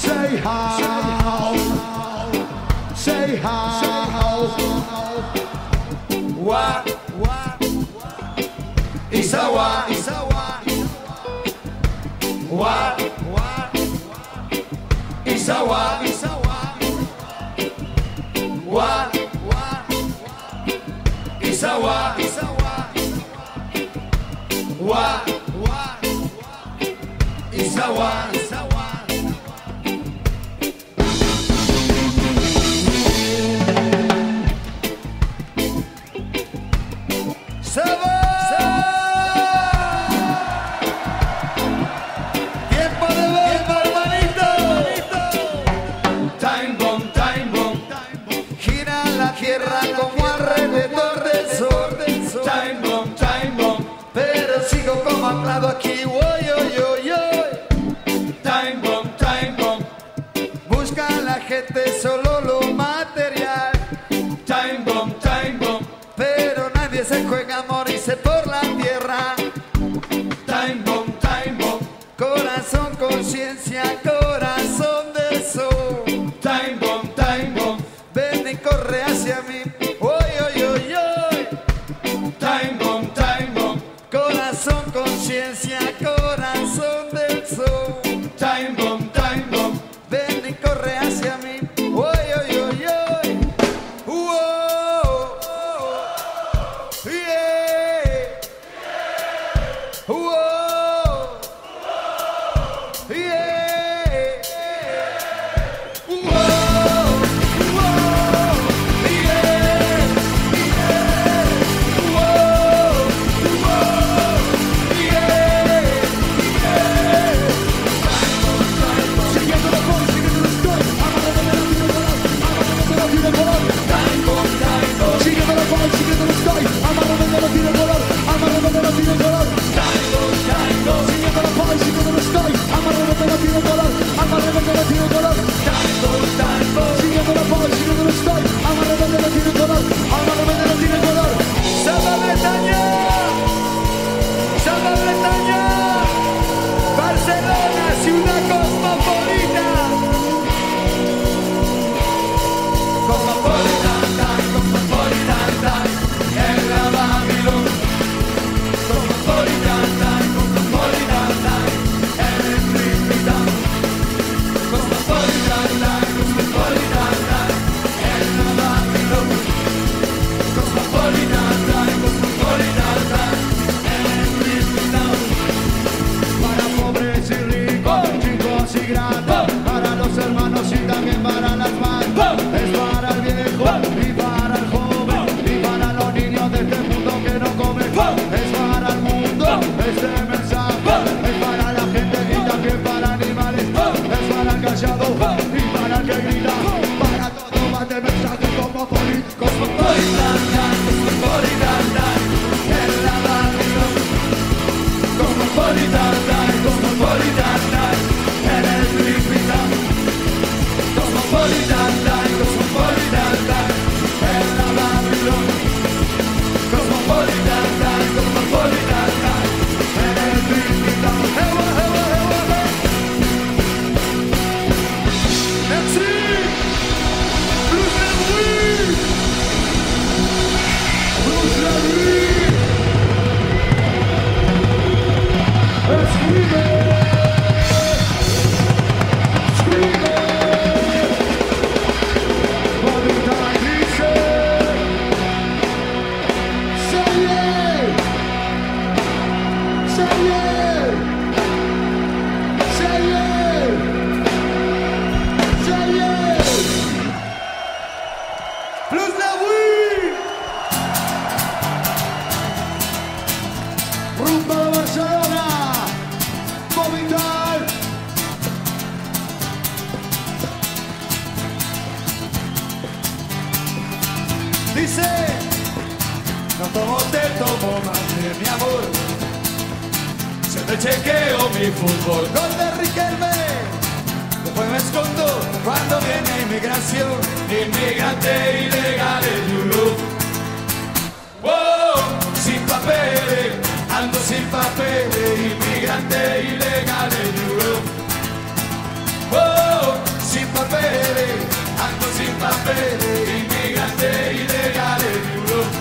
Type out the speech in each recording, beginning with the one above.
Say how. Say how. Wa. Isawa. Wa. Isawa. Wa. Isawa. Wa. Isawa. Aquí, woy, oy, oy, oy. Time bomb. Busca a la gente solo lo material. Time bomb. Pero nadie se juega a morirse por la tierra. Time bomb. Corazón, conciencia, corazón del sol. Time bomb. Ven y corre hacia mí. Oy, oy, oy, oy. Time bomb. Corazón, conciencia, corazón del sol. Time bomb. Ven y corre hacia mí. Oy, oy, oy, oy. Uo. Yeah. Uo. Yeah. Uo. Barcelona, ciudad cosmopolita. Cosmopolitan time, en la Babilón. Cosmopolitan time, en el Sleepy Town. Cosmopolitan time, en la Babilón. Cosmopolitan time, en el Sleepy Town. Para pobres y ricos, chicos y grandes, para los hermanos y también para las madres. Es para el viejo y para el joven y para los niños de este mundo que no comen. Es para el mundo este mensaje, es para la gente y también para animales. Es para el callado y para el que grita, para todo va este mensaje como político. Cosmopolitan time, en la Babilón. Cosmopolitan time, en el Sleepy Town. Cosmopolitan time, en la Babilón. Cosmopolitan time, en el Sleepy Town. Merci. Plus la nuit. Plus la nuit. Escribe. Rumba de Barcelona, Movital. Dice, no te tomo más de mi amor. Se te chequeo mi fútbol. Gol de Riquelme. Después me escondo cuando viene inmigración. Inmigrante ilegal en Europe. Wow, sin papeles, ando sin papeles. Inmigrante ilegal en Europe. Wow. ando sin papeles, inmigrante ilegal en Europa.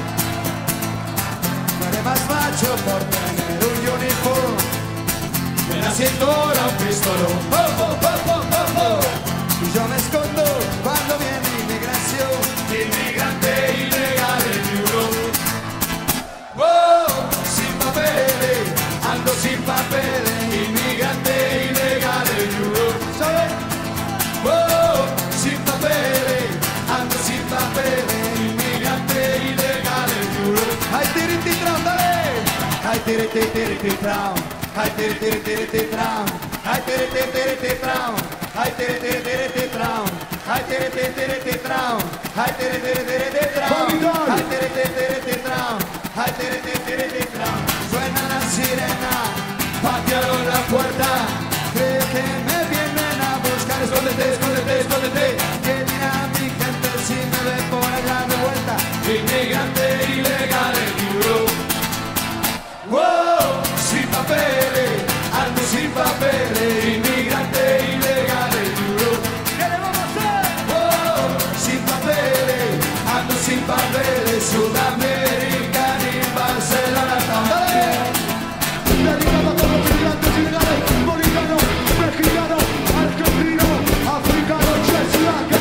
No eres más macho por tener un uniforme. En la cintura un pistolón, oh, oh, oh, oh, oh, oh. Y yo me escondo cuando viene inmigración. Inmigrante ilegal en Europa. Wow, sin papeles, ando sin papeles, inmigrante ilegal en Europa. ¿Sabes? Wow, sin papeles, ando sin papeles, inmigrante ilegal en Europa. ¡Ay, tiriti tram, dale! ¡Ay, tiriti tram! ¡Ay, tiriti tram! ¡Ay, tiriti tram! ¡Ay, tiriti tram! ¡Ay, tiriti tram! ¡Ay, tiriti tram! ¡Ay, tiriti tram! ¡Ay, tiriti tram! Suena la sirena, Patearon la puerta, creo que me vienen a buscar. escóndete, escóndete, escóndete. ¿Qué dirá mi gente si me ve por allá de vuelta? Inmigrante ilegal en Europa. Wow, sin papeles, ando sin papeles, inmigrante ilegal en Europa. ¿Qué le vamos a hacer? Wow, sin papeles, ando sin papeles, Sudamérica y Barcelona también. Dedicado a todos los inmigrantes ilegales, boliviano, mexicano, argentino, africano, chesilaca.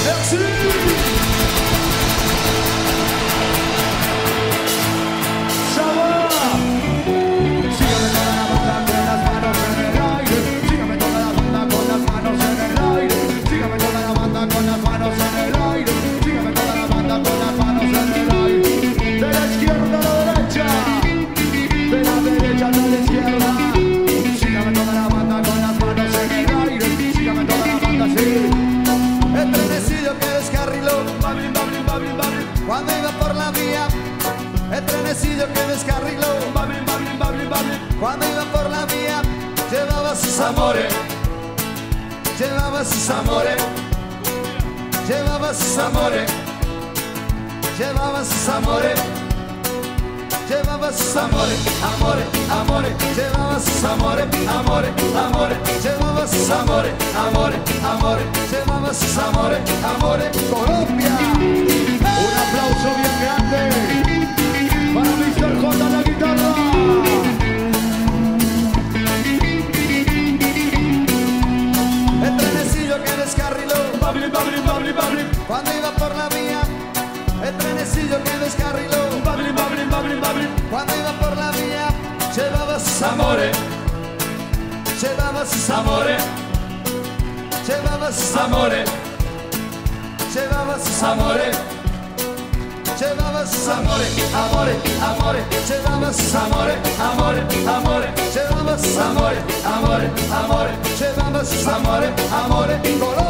Sígame toda la banda con las manos en el aire. Sígame toda la banda con las manos en el aire. Sígame toda la banda con las manos en el aire. Sígame toda la banda con las manos en el aire. De la izquierda a la derecha. De la derecha a la izquierda. Sígame toda la banda con las manos en el aire. Sígame toda la banda así. El trenecillo que descarriló Bablin, bablin, bablin, bablin, cuando iba por la vía. El trenecillo que descarriló bablin, bablin, bablin, bablin. cuando iba por la vía. Llevaba sus Amores, llevaba sus amores, llevaba sus amores, llevaba sus amores, llevaba sus amores, amores, amores, llevaba sus amores, amores, amores, llevaba sus amores, amores, amores, llevaba sus amores, amores. Colombia. Un aplauso bien grande para Mr. J la guitarra. El trenecillo que descarriló Bablin, bablin, bablin, bablin, cuando iba por la vía. El trenecillo que descarriló bablin, bablin, bablin, bablin. cuando iba por la vía. Llevaba sus Amores, llevaba sus amores, llevaba sus amores, llevaba sus amores, llevaba sus amores, amores, amores, llevaba sus amores, amores, amores, llevaba sus amores, amores, amores, llevaba sus amores, amores. Colombia.